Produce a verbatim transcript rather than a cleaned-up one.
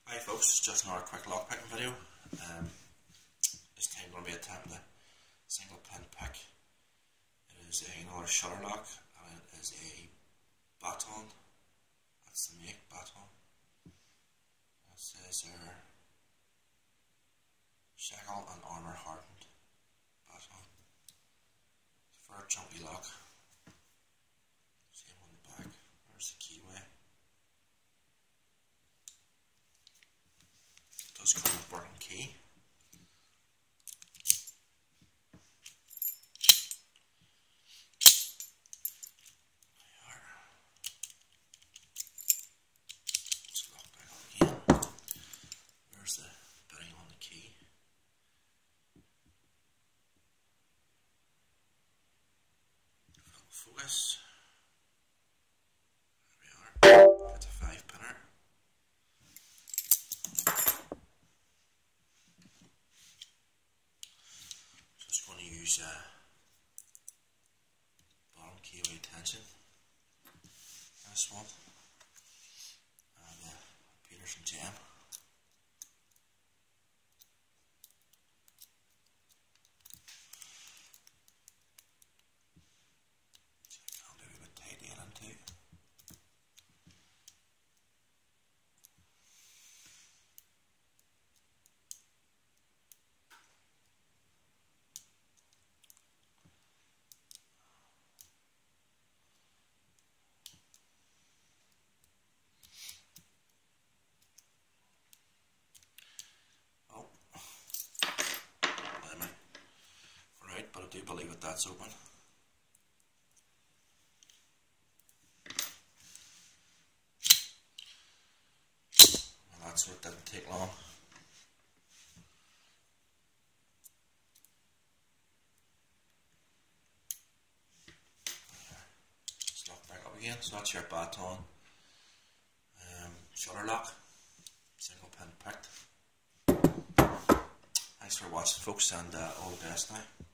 Hi folks, it's just another quick lock picking video. Um, this time going to be attempting a single pin pick. It is a, another shutter lock and it is a baton. That's the make baton. It says there Shackle and armour hardened baton. It's for a chunky lock. Same on the back. There's the keyway. Does come with working key. There. Let's lock back up again. There's the bitting on the key. Focus. There we are. It's a five pinner. Going to use uh, bottom keyway tension in this one and uh, Peterson gem. I'll do a bit titanium too. But I do believe that that's open. Well, that's what didn't take long. Just lock back up again. So that's your baton um, shutter lock, single pin picked. Thanks for watching folks, and uh, all the best now.